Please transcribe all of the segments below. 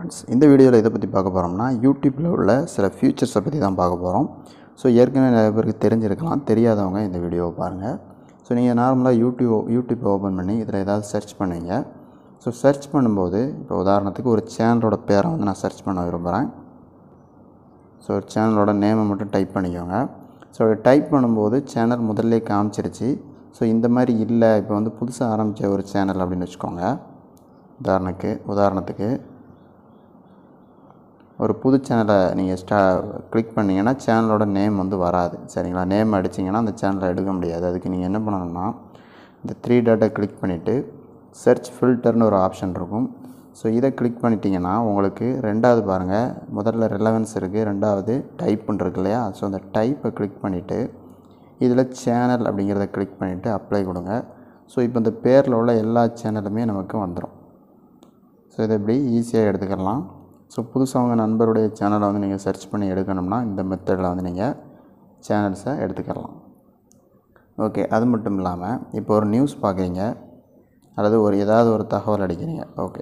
Friends, இந்த வீடியோவில் இதை பற்றி பார்க்க போகிறோம்னா யூடியூப்பில் உள்ள சில ஃபியூச்சர்ஸை பற்றி தான் பார்க்க போகிறோம். ஸோ ஏற்கனவே நிறைய பேருக்கு தெரிஞ்சிருக்கலாம், தெரியாதவங்க இந்த வீடியோவை பாருங்கள். ஸோ நீங்கள் நார்மலாக யூடியூப்பை ஓப்பன் பண்ணி இதில் ஏதாவது சர்ச் பண்ணுவீங்க. ஸோ சர்ச் பண்ணும்போது இப்போ உதாரணத்துக்கு ஒரு சேனலோட பேரை வந்து நான் சர்ச் பண்ண விரும்புகிறேன். ஸோ சேனலோட நேமை மட்டும் டைப் பண்ணிக்கோங்க. ஸோ டைப் பண்ணும்போது சேனல் முதல்ல காமிச்சிருச்சு. ஸோ இந்த மாதிரி இல்லை, இப்போ வந்து புதுசாக ஆரம்பித்த ஒரு சேனல் அப்படின்னு வச்சுக்கோங்க. உதாரணத்துக்கு ஒரு புது சேனலை நீங்கள் கிளிக் பண்ணிங்கன்னா சேனலோட நேம் வந்து வராது. சரிங்களா? நேம் அடிச்சிங்கன்னா அந்த சேனலை எடுக்க முடியாது. அதுக்கு நீங்கள் என்ன பண்ணணும்னா இந்த 3 டாட்டை கிளிக் பண்ணிவிட்டு சர்ச் ஃபில்டர்னு ஒரு ஆப்ஷன் இருக்கும். ஸோ இதை கிளிக் பண்ணிட்டீங்கன்னா உங்களுக்கு ரெண்டாவது பாருங்கள், முதல்ல ரெலவன்ஸ் இருக்குது, ரெண்டாவது டைப்புன்னு இருக்கு இல்லையா? ஸோ அந்த டைப்பை கிளிக் பண்ணிவிட்டு இதில் சேனல் அப்படிங்கிறத கிளிக் பண்ணிவிட்டு அப்ளை கொடுங்க. ஸோ இப்போ இந்த பேரில் உள்ள எல்லா சேனலுமே நமக்கு வந்துடும். ஸோ இதை எப்படி ஈஸியாக எடுத்துக்கலாம். ஸோ புதுசாக உங்கள் நண்பருடைய சேனலை வந்து நீங்கள் சர்ச் பண்ணி எடுக்கணும்னா இந்த மெத்தடில் வந்து நீங்கள் சேனல்ஸை எடுத்துக்கலாம். ஓகே, அது மட்டும் இல்லாமல் இப்போ ஒரு நியூஸ் பார்க்குறீங்க அல்லது ஏதாவது ஒரு தகவல் அடிக்கிறீங்க. ஓகே,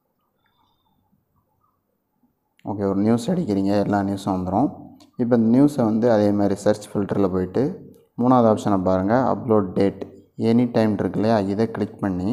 ஒரு நியூஸ் அடிக்கிறீங்க, எல்லா நியூஸும் வந்துடும். இப்போ இந்த நியூஸை வந்து அதே மாதிரி சர்ச் ஃபில்டரில் போயிட்டு 3வது ஆப்ஷனை பாருங்கள், அப்லோட் டேட் எனி டைம் இருக்கு இல்லையா? இதை கிளிக் பண்ணி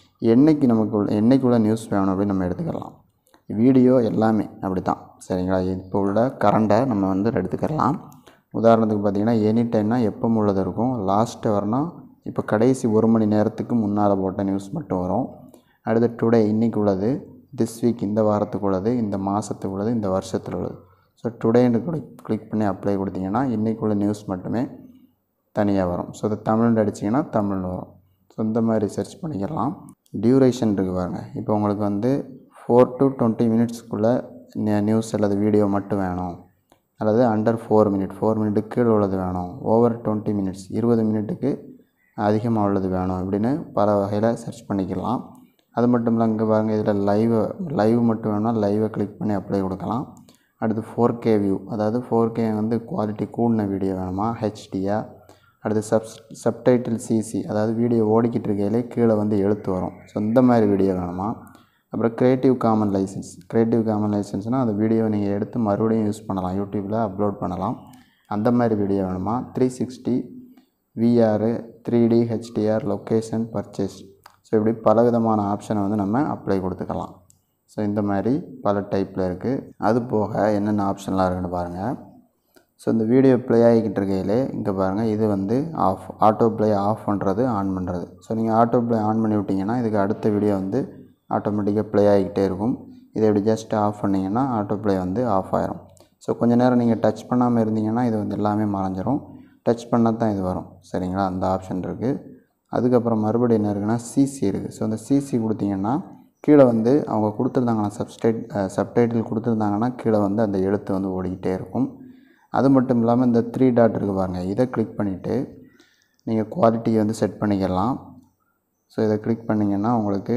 என்னைக்குள்ள நியூஸ் வேணும் அப்படின்னு நம்ம எடுத்துக்கலாம். வீடியோ எல்லாமே அப்படி தான். சரிங்களா? இப்போ உள்ள கரண்டை நம்ம வந்து எடுத்துக்கலாம். உதாரணத்துக்கு பார்த்திங்கன்னா எனி டைம்னா எப்போ உள்ளது இருக்கும், லாஸ்ட்டு வரணும். இப்போ கடைசி 1 மணி நேரத்துக்கு முன்னால் போட்ட நியூஸ் மட்டும் வரும். அடுத்து டுடே இன்றைக்கி உள்ளது, திஸ் வீக் இந்த வாரத்துக்கு உள்ளது, இந்த மாதத்துக்கு உள்ளது, இந்த வருஷத்தில் உள்ளது. ஸோ டுடேன்னு கிளிக் பண்ணி அப்ளை கொடுத்தீங்கன்னா இன்றைக்குள்ள நியூஸ் மட்டுமே தனியாக வரும். ஸோ அதை தமிழ்னு அடிச்சிங்கன்னா தமிழ் வரும். ஸோ இந்த மாதிரி சர்ச் பண்ணிக்கலாம். டியூரேஷன் இருக்குது பாருங்கள். இப்போ உங்களுக்கு வந்து 4 to 20 மினிட்ஸ்க்குள்ளே நியூஸ் அல்லது வீடியோ மட்டும் வேணும், அல்லது அண்டர் 4 மினிட்டுக்கு கீழே உள்ளது வேணும், ஓவர் 20 மினிட்ஸ் 20 மினிட்டுக்கு அதிகமாக உள்ளது வேணும் அப்படின்னு பல வகையில் சர்ச் பண்ணிக்கலாம். அது மட்டும் இல்லை, இங்கே பாருங்கள், இதில் லைவ் மட்டும் வேணும்னா லைவை கிளிக் பண்ணி அப்ளை கொடுக்கலாம். அடுத்து 4K வியூ, அதாவது 4K வந்து குவாலிட்டி கூடின வீடியோ வேணுமா, ஹெச்டியா. அடுத்து சப்டைட்டில் சிசி, அதாவது வீடியோ ஓடிக்கிட்டு இருக்கையிலே கீழே வந்து எழுத்து வரும். ஸோ இந்த மாதிரி வீடியோ வேணுமா. அப்புறம் கிரியேட்டிவ் காமன் லைசன்ஸ்னால் அந்த வீடியோவை நீங்கள் எடுத்து மறுபடியும் யூஸ் பண்ணலாம், யூடியூப்பில் அப்லோட் பண்ணலாம். அந்த மாதிரி வீடியோ வேணுமா. 360 VR 3D HDR location purchase. So இப்படி பலவிதமான ஆப்ஷனை வந்து நம்ம அப்ளை கொடுத்துக்கலாம். ஸோ இந்த மாதிரி பல டைப்பில் இருக்குது. அது போக என்னென்ன ஆப்ஷன்லாம் இருக்குன்னு பாருங்கள். ஸோ இந்த வீடியோ ப்ளே ஆகிக்கிட்டு இருக்கையிலே இங்கே பாருங்கள், இது வந்து ஆட்டோ ப்ளே ஆஃப் பண்ணுறது, ஆன் பண்ணுறது. ஸோ நீங்கள் ஆட்டோ ப்ளே ஆன் பண்ணி விட்டிங்கன்னா இதுக்கு அடுத்த வீடியோ வந்து ஆட்டோமேட்டிக்காக ப்ளே ஆகிக்கிட்டே இருக்கும். இதை இப்படி ஜஸ்ட் ஆஃப் பண்ணிங்கன்னா ஆட்டோ ப்ளே வந்து ஆஃப் ஆயிரும். ஸோ கொஞ்சம் நேரம் நீங்கள் டச் பண்ணாமல் இருந்தீங்கன்னா இது வந்து எல்லாமே மறைஞ்சிரும். டச் பண்ணால் தான் இது வரும். சரிங்களா? அந்த ஆப்ஷன் இருக்குது. அதுக்கப்புறம் மறுபடியும் என்ன இருக்குன்னா சிசி இருக்குது. ஸோ அந்த சிசி கொடுத்தீங்கன்னா கீழே வந்து அவங்க கொடுத்துருந்தாங்கன்னா சப்டைட்டில் கொடுத்துருந்தாங்கன்னா கீழே வந்து அந்த எழுத்து வந்து ஓடிக்கிட்டே இருக்கும். அது மட்டும் இல்லாமல் இந்த 3 டாட் இருக்குது பாருங்கள், இதை கிளிக் பண்ணிவிட்டு நீங்கள் குவாலிட்டியை வந்து செட் பண்ணிக்கலாம். ஸோ இதை கிளிக் பண்ணிங்கன்னா உங்களுக்கு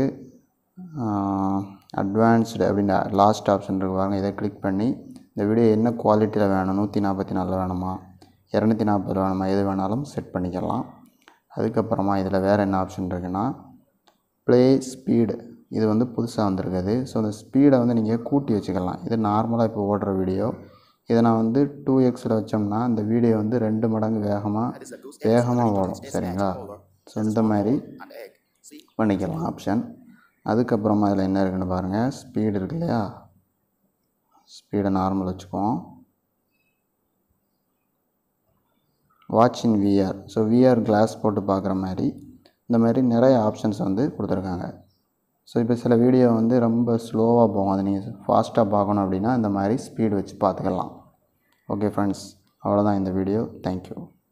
அட்வான்ஸ்டு அப்படின்னு லாஸ்ட் ஆப்ஷன் இருக்குது பாருங்கள், இதை கிளிக் பண்ணி இந்த வீடியோ என்ன குவாலிட்டியில் வேணும், 144 வேணுமா, 240 வேணுமா, எது வேணாலும் செட் பண்ணிக்கலாம். அதுக்கப்புறமா இதில் வேறு என்ன ஆப்ஷன் இருக்குன்னா ப்ளே ஸ்பீடு, இது வந்து புதுசாக வந்திருக்குது. ஸோ அந்த ஸ்பீடை வந்து நீங்கள் கூட்டி வச்சுக்கலாம். இது நார்மலாக இப்போ ஓடுற வீடியோ, இதை நான் வந்து 2xல் வச்சோம்னா இந்த வீடியோ வந்து 2 மடங்கு வேகமாக ஓடும். சரிங்களா? ஸோ இந்த மாதிரி பண்ணிக்கலாம் ஆப்ஷன். அதுக்கப்புறமா இதில் என்ன இருக்குன்னு பாருங்கள், ஸ்பீடு இருக்கு இல்லையா? ஸ்பீடை நார்மல் வச்சுக்குவோம். Watch in VR, so VR glass போட்டு பார்க்குற மாதிரி இந்த மாதிரி நிறைய ஆப்ஷன்ஸ் வந்து கொடுத்துருக்காங்க. ஸோ இப்போ சில வீடியோ வந்து ரொம்ப ஸ்லோவாக போகும், அதை நீங்கள் ஃபாஸ்ட்டாக பார்க்கணும் அப்படின்னா இந்த மாதிரி ஸ்பீடு வச்சு பார்த்துக்கலாம். ஓகே ஃப்ரெண்ட்ஸ், அவ்வளோதான் இந்த வீடியோ. தேங்க்யூ.